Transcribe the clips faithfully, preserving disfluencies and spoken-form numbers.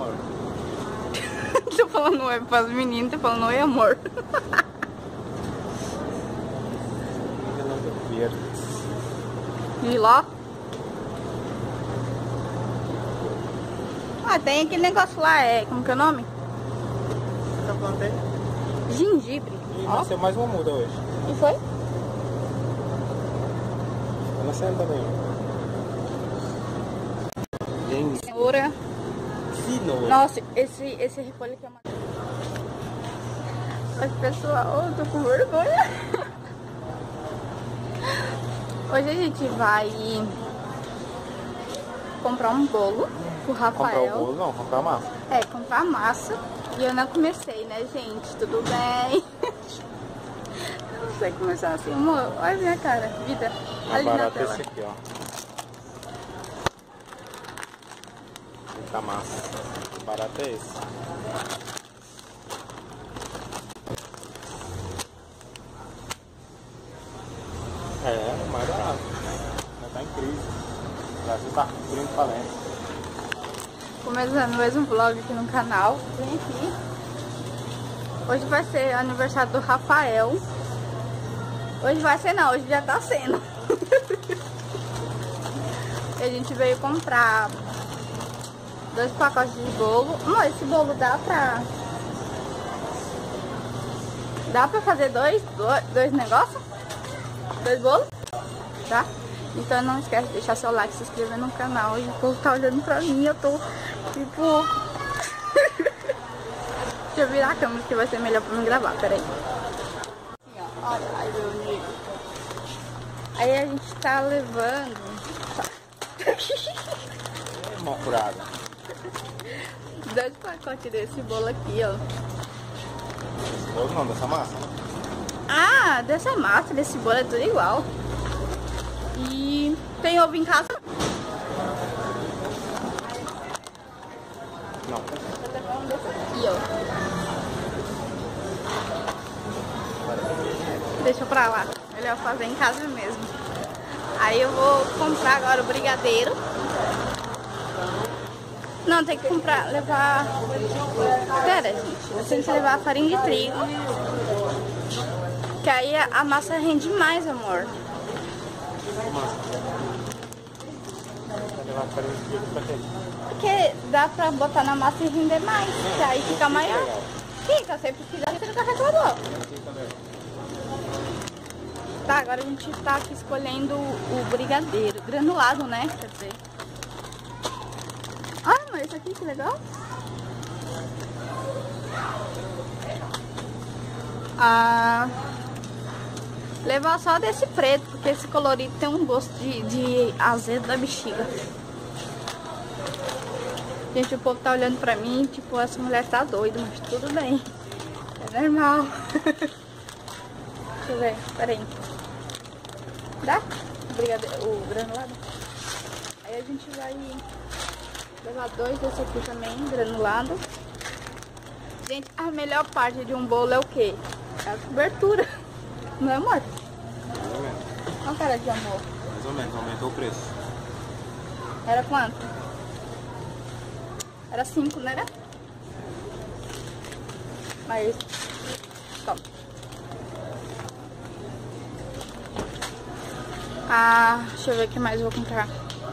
amor. Tô falando oi pras meninas, tô falando oi, amor. E lá? Ah, tem aquele negócio lá, é... Como que é o nome? Já plantei. Gengibre. E Ó. nasceu mais uma muda hoje. E foi? Tá nascendo também. Cenoura. Cenoura. Nossa, esse, esse repolho aqui é uma... Oi, pessoal, eu tô com vergonha. Hoje a gente vai comprar um bolo pro Rafael. Comprar o bolo? Não, comprar a massa. É, comprar massa. E eu não comecei, né, gente? Tudo bem? Eu não sei começar assim. Amor, olha a minha cara, vida. É Ali na barato tela. esse aqui, ó. Fica massa. O barato é esse. É, mais barato. Já tá em crise. O Brasil tá cumprindo falência. Começando mais um vlog aqui no canal. Vem aqui. Hoje vai ser aniversário do Rafael. Hoje vai ser não, hoje já tá sendo. E a gente veio comprar dois pacotes de bolo. Não, esse bolo dá pra... Dá pra fazer dois, dois, dois negócios? Dois bolos? Tá? Então não esquece de deixar seu like, se inscrever no canal. E o povo tá olhando pra mim, eu tô tipo... Deixa eu virar a câmera que vai ser melhor pra mim gravar, peraí. Assim, ó, olha, ai meu amigo. Aí a gente tá levando... Mão furada. Dois pacotes desse bolo aqui, ó. Bolo não, dessa massa? Ah, dessa massa, desse bolo é tudo igual. E tem ovo em casa? Não. Vou levar um desse aqui, ó. Deixa pra lá. Melhor fazer em casa mesmo. Aí eu vou comprar agora o brigadeiro. Não, tem que comprar, levar... Pera, gente. Eu tenho que levar a farinha de trigo. Que aí a, a massa rende mais, amor. Vai levar farinha de trigo pra quê? Porque dá pra botar na massa e render mais. Que aí fica maior. Fica, você precisa, você nunca reclamou. Tá, agora a gente tá aqui escolhendo o brigadeiro. Granulado, né? Quer dizer. Ah, mas esse aqui que legal. Ah, levar só desse preto, porque esse colorido tem um gosto de, de azedo da bexiga. Gente, o povo tá olhando pra mim, tipo, essa mulher tá doida, mas tudo bem. É normal. Deixa eu ver, peraí. Dá? O brigadeiro, o granulado? Aí a gente vai levar dois desse aqui também, granulado. Gente, a melhor parte de um bolo é o quê? É a cobertura. Não é, amor? Mais ou menos. Olha a cara de amor. Mais ou menos, aumentou o preço. Era quanto? Era cinco, não era? Mas... Toma. Ah, deixa eu ver o que mais eu vou comprar.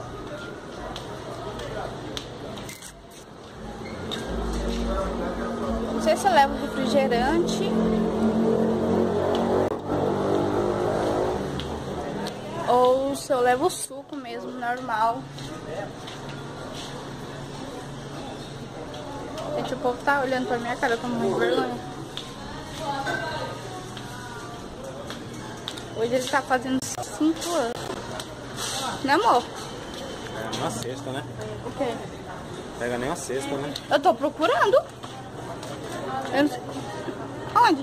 Não sei se eu levo refrigerante ou se eu levo suco mesmo, normal. Gente, o povo tá olhando pra minha cara, eu tô muito vergonha. Hoje ele tá fazendo cinco anos. Né, amor? É uma cesta, né? O quê? Pega nem uma cesta, né? Eu tô procurando. Eu não sei. Onde?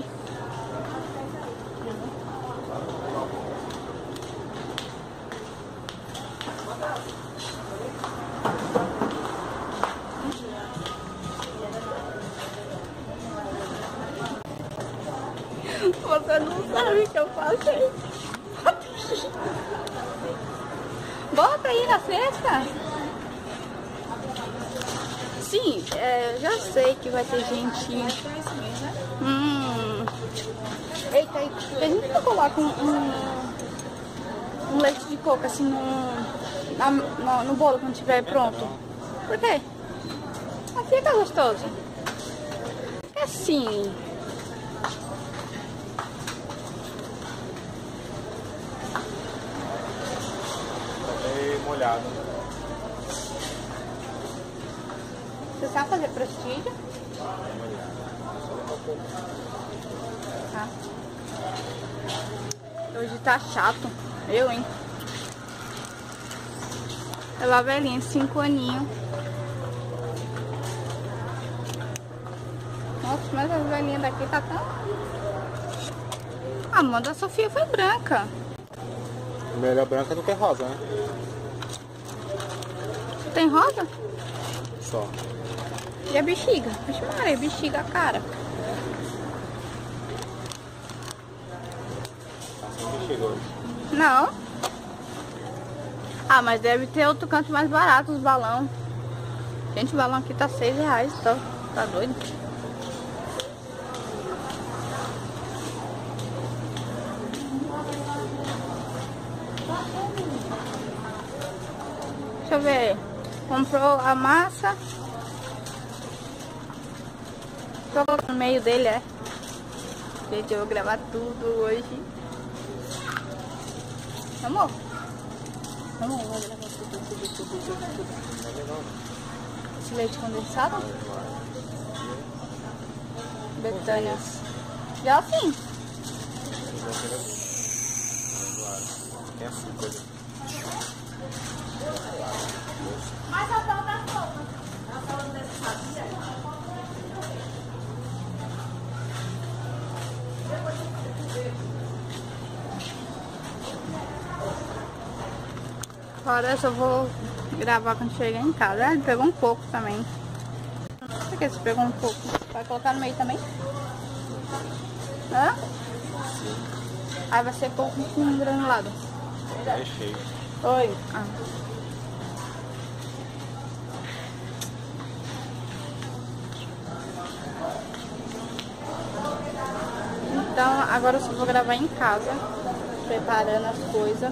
Você não sabe o que eu passei. Bota aí na cesta. Assim, é, eu já sei que vai ter gente... Hum... Eita, a gente vai colocar um, um, um leite de coco assim no, na, no, no bolo quando estiver pronto. Por quê? Assim fica gostoso. É assim... Molhado. Você sabe fazer prostígio? Tá. Hoje tá chato. Eu, hein? Ela velhinha, cinco aninhos. Nossa, mas as velhinhas daqui tá tão... A mão da Sofia foi branca. Melhor branca do que rosa, né? Tem rosa? Só. E a bexiga? Vixe Maria, bexiga a cara. Tá sem bexiga hoje. Não. Ah, mas deve ter outro canto mais barato, os balão. Gente, o balão aqui tá seis reais, tá, tá doido? Deixa eu ver. Comprou a massa. Tô no meio dele, é. Gente, eu vou gravar tudo hoje. Amor? Amor, eu vou gravar tudo, tudo, tudo, tudo, tudo. Esse leite condensado? Betânia. Já sim. Tem açúcar. Mas a tal da sopa. A tal desse sabia? Agora eu só vou gravar quando chegar em casa. Ah, ele pegou um pouco também. Por que você pegou um pouco? Vai colocar no meio também? Hã? Aí vai ser pouco com granulado. É cheio. Oi. Ah. Então agora eu só vou gravar em casa, preparando as coisas.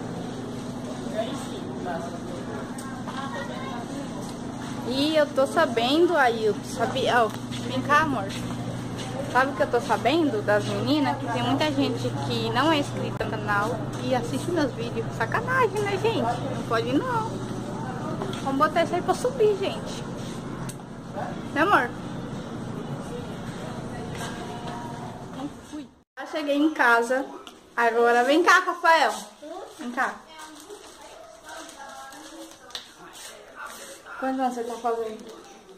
E eu tô sabendo, Ailton, sabia? Ó, vem cá, amor. Sabe o que eu tô sabendo das meninas? Que tem muita gente que não é inscrita no canal e assiste meus vídeos. Sacanagem, né, gente? Não pode não. Vamos botar isso aí pra subir, gente. Né, amor? Não fui. Já cheguei em casa. Agora vem cá, Rafael. Vem cá. Quantos anos você tá fazendo?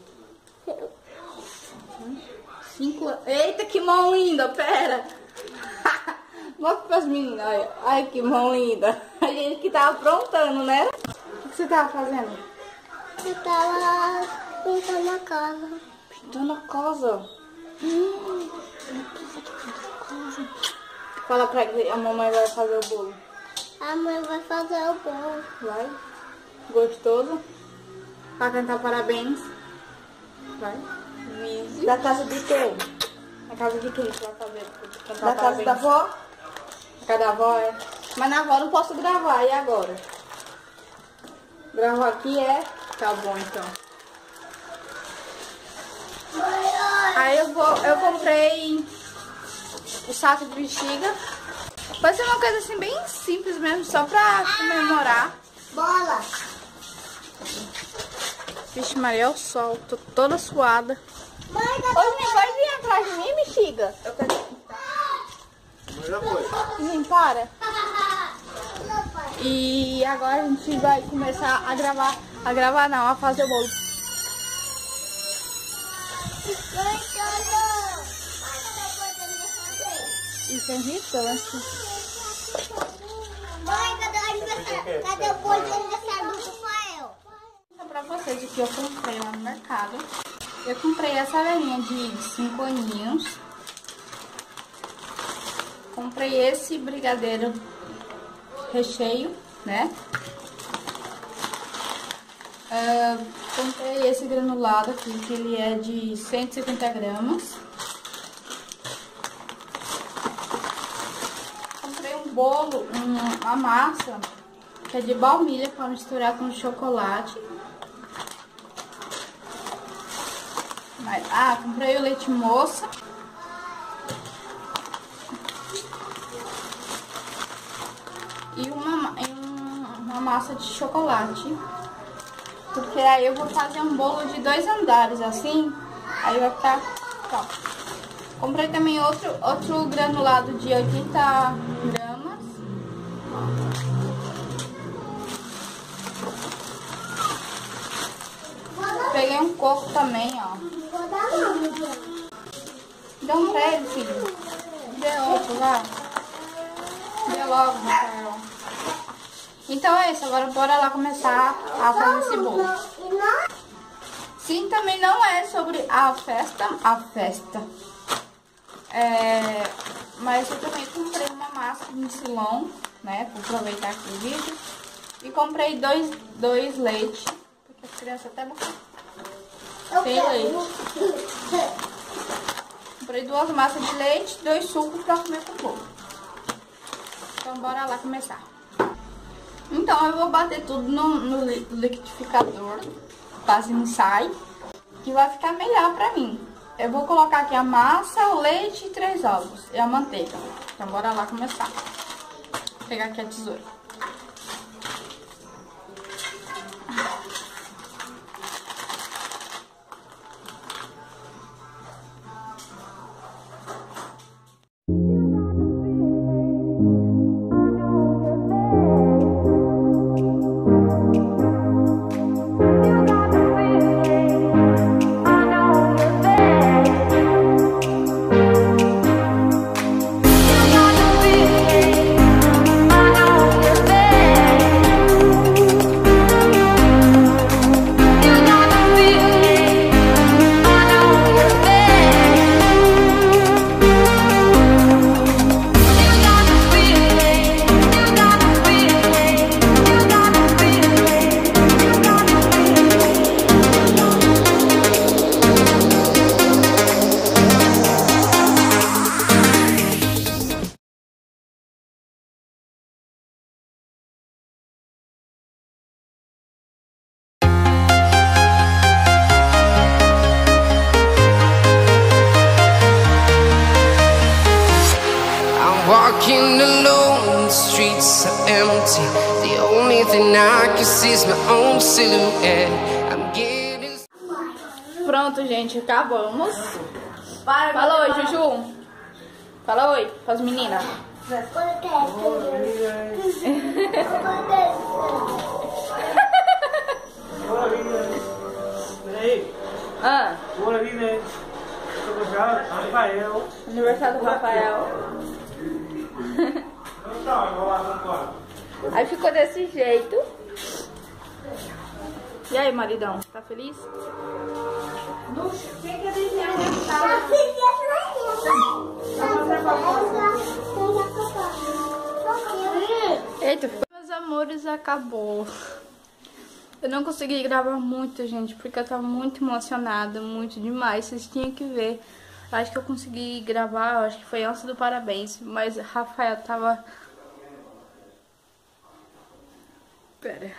Cinco anos. Eita, que mão linda, pera. Mostra pras meninas, olha. Ai, que mão linda. A gente que tava aprontando, né? O que você tava fazendo? Eu tava pintando a casa. Pintando a casa. Hum, fala pra que a mamãe vai fazer o bolo. A mãe vai fazer o bolo. Vai. Gostoso. Pra cantar parabéns. Vai. Vídeo. Da casa de quem? Na casa de quem você vai fazer? Cantar Da casa parabéns? da avó? Na casa da avó, é. Mas na avó não posso gravar, e agora? Gravar aqui é? Tá bom, então. Aí eu vou, eu comprei o saco de bexiga. Vai ser uma coisa assim bem simples mesmo, só pra comemorar. Bola. Vixe Maria, é o sol, tô toda suada. Mãe, Ô, menino, pode vir atrás de mim, bexiga? Eu quero... Já foi. Menino, para. E agora a gente vai começar a gravar, a gravar não, a fazer o bolo. Isso é irritante. Mãe, cadê o aniversário? Cadê o bolo de aniversário do Rafael? Pra vocês o que eu comprei lá no mercado. Eu comprei essa velhinha de cinco aninhos. Comprei esse brigadeiro recheio, né? Uh, comprei esse granulado aqui, que ele é de cento e cinquenta gramas. Comprei um bolo, um, uma massa, que é de baunilha para misturar com chocolate. Mas, ah, comprei o leite moça. E uma, uma massa de chocolate. Porque aí eu vou fazer um bolo de dois andares, assim. Aí vai ficar top. Comprei também outro, outro granulado de oitenta gramas. Peguei um coco também, ó. Dá um pra ele, filho. Dê outro, vai. Dê logo, Rafael. Então é isso, agora bora lá começar a fazer esse bolo. Sim, também não é sobre a festa, a festa. É, mas eu também comprei uma massa de mucilão, né, pra aproveitar aqui o vídeo. E comprei dois, dois leites, porque as crianças até não tem leite. Comprei duas massas de leite, dois sucos pra comer com o bolo. Então bora lá começar. Então eu vou bater tudo no, no liquidificador, quase não sai, que vai ficar melhor pra mim. Eu vou colocar aqui a massa, o leite e três ovos e a manteiga. Então bora lá começar. Vou pegar aqui a tesoura. Walking alone, the streets are empty. The only thing I can see is my own silhouette. I'm getting... Pronto, gente, acabamos. Fala oi, Juju. Fala oi para as meninas. Ah. Aniversário do Rafael. Aí ficou desse jeito. E aí, maridão, tá feliz? Eita, meus amores, acabou. Eu não consegui gravar muito, gente, porque eu tava muito emocionada, muito demais. Vocês tinham que ver. Acho que eu consegui gravar, acho que foi antes do parabéns, mas Rafael tava... Pera...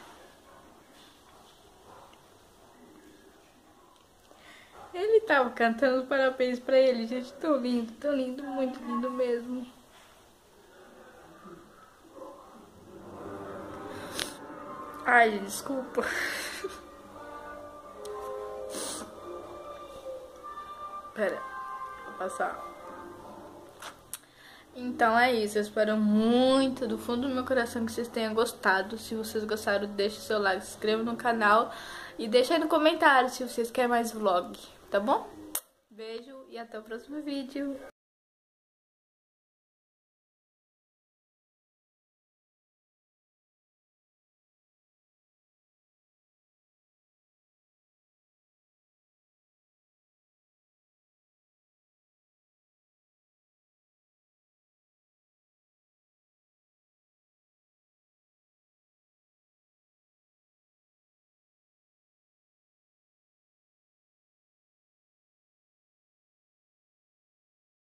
Ele tava cantando parabéns pra ele, gente, tão lindo, tão lindo, muito lindo mesmo. Ai, desculpa. Pera, vou passar. Então é isso, eu espero muito do fundo do meu coração que vocês tenham gostado. Se vocês gostaram, deixe seu like, se inscreva no canal e deixa aí no comentário se vocês querem mais vlog, tá bom? Beijo e até o próximo vídeo.